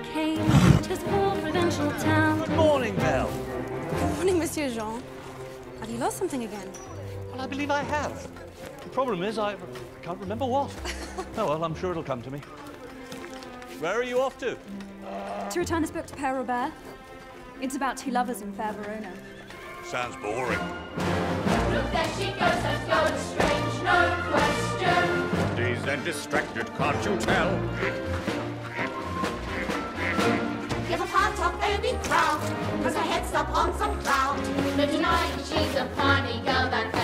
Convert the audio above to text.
came to this poor provincial town. Good morning, Belle. Good morning, Monsieur Jean. Have you lost something again? Well, I believe I have. The problem is I can't remember what. Oh, well, I'm sure it'll come to me. Where are you off to? To return this book to Père Robert. It's about two lovers in fair Verona. Sounds boring. Look, there she goes, that's going strange, no question. Dazed and distracted, can't you tell? Give a part of any crowd, cause her head's up on some cloud. No denying she's a funny girl, that